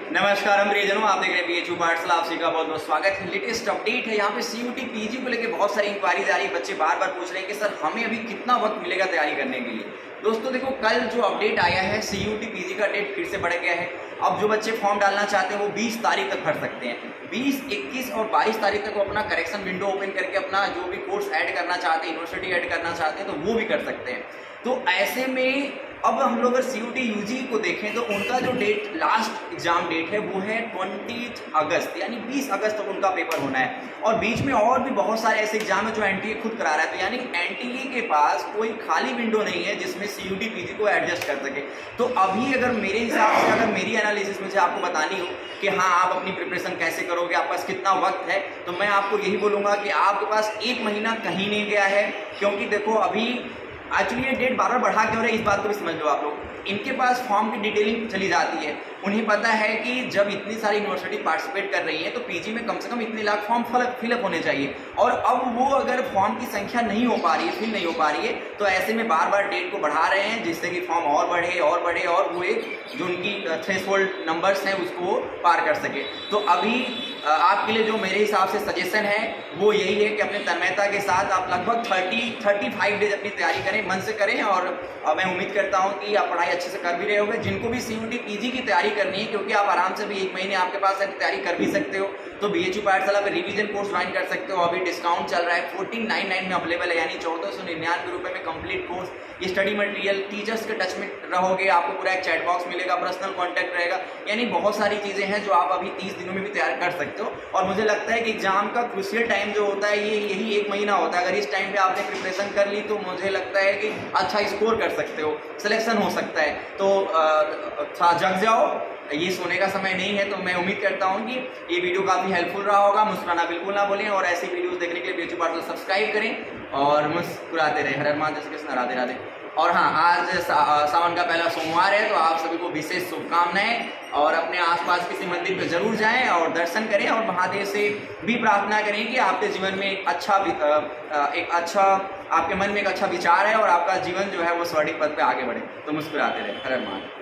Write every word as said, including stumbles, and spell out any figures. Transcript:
नमस्कार, हम प्रियजनों, आप देख रहे हैं बीएचयू पाठशाला। आप सभी का बहुत बहुत स्वागत है। लेटेस्ट अपडेट है यहाँ पे सीयूटी पीजी को लेकर बहुत सारी इंक्वायरीज आ रही है। बच्चे बार बार पूछ रहे हैं कि सर हमें अभी कितना वक्त मिलेगा तैयारी करने के लिए। दोस्तों देखो, कल जो अपडेट आया है सीयूटी पीजी का डेट फिर से बढ़ गया है। अब जो बच्चे फॉर्म डालना चाहते हैं वो बीस तारीख तक भर सकते हैं। बीस, इक्कीस और बाईस तारीख तक वो अपना करेक्शन विंडो ओपन करके अपना जो भी कोर्स ऐड करना चाहते हैं, यूनिवर्सिटी ऐड करना चाहते हैं तो वो भी कर सकते हैं। तो ऐसे में अब हम लोग अगर सीयूटी यूजी को देखें तो उनका जो डेट, लास्ट एग्जाम डेट है वो है बीस अगस्त, यानी बीस अगस्त तक उनका पेपर होना है। और बीच में और भी बहुत सारे ऐसे एग्जाम है जो एनटीए खुद करा रहा है। तो यानी एनटीए के पास कोई खाली विंडो नहीं है जिसमें सीयूटी पीजी को एडजस्ट कर सके। तो अभी अगर मेरे हिसाब से, अगर मेरी एनालिसिस में से आपको बतानी हो कि हाँ आप अपनी प्रिपरेशन कैसे करोगे, आपके पास कितना वक्त है, तो मैं आपको यही बोलूँगा कि आपके पास एक महीना कहीं नहीं गया है। क्योंकि देखो अभी एक्चुअली ये डेट बार बार बढ़ा क्यों रहे, इस बात को भी समझ लो आप लोग। इनके पास फॉर्म की डिटेलिंग चली जाती है, उन्हें पता है कि जब इतनी सारी यूनिवर्सिटी पार्टिसिपेट कर रही है तो पीजी में कम से कम इतने लाख फॉर्म फिलअप होने चाहिए। और अब वो अगर फॉर्म की संख्या नहीं हो पा रही है, फिल नहीं हो पा रही है, तो ऐसे में बार बार डेट को बढ़ा रहे हैं जिससे कि फॉर्म और बढ़े और बढ़े और वो एक जो उनकी थ्रेशोल्ड नंबर्स हैं उसको पार कर सके। तो अभी आपके लिए जो मेरे हिसाब से सजेशन है वो यही है कि अपने तन्मयता के साथ आप लगभग तीस, पैंतीस डेज अपनी तैयारी करें, मन से करें। और मैं उम्मीद करता हूं कि आप पढ़ाई अच्छे से कर भी रहे होंगे। जिनको भी सीयूटी पीजी की तैयारी करनी है, क्योंकि आप आराम से भी एक महीने आपके पास है, तैयारी कर भी सकते हो, तो बीएचयू पाठशाला पे रिवीजन कोर्स ज्वाइन कर सकते हो। अभी डिस्काउंट चल रहा है, फोर्टीन नाइन नाइन में अवेलेबल है, यानी चौदह सौ निन्यानवे रुपए में कंप्लीट कोर्स। ये स्टडी मटेरियल, टीचर्स के टच में रहोगे, आपको पूरा एक चैट बॉक्स मिलेगा, पर्सनल कॉन्टैक्ट रहेगा, यानी बहुत सारी चीजें हैं जो आप अभी तीस दिनों में भी तैयार कर सकते हो। और मुझे लगता है कि एग्जाम का क्रूशियल टाइम जो होता है ये यही एक महीना होता है। अगर इस टाइम पे आपने प्रिपरेशन कर ली तो मुझे लगता है कि अच्छा स्कोर कर सकते हो, सिलेक्शन हो सकता है। तो थोड़ा जग जाओ, ये सोने का समय नहीं है। तो मैं उम्मीद करता हूँ कि ये वीडियो काफी हेल्पफुल रहा होगा। मुस्कुराना बिल्कुल ना भूलें और ऐसी वीडियोस देखने के लिए बीएचयू पाठशाला सब्सक्राइब करें और मुस्कुराते रहें। हर हर महादेव, श्री कृष्ण, राधे राधे। और हाँ, आज सा, सावन का पहला सोमवार है तो आप सभी को विशेष शुभकामनाएं। और अपने आसपास किसी मंदिर पर जरूर जाएं और दर्शन करें और महादेव से भी प्रार्थना करें कि आपके जीवन में एक अच्छा एक अच्छा आपके मन में एक अच्छा विचार है और आपका जीवन जो है वो स्वर्णिम पथ पे आगे बढ़े। तो मुस्कुराते रहें। हर हर महादेव।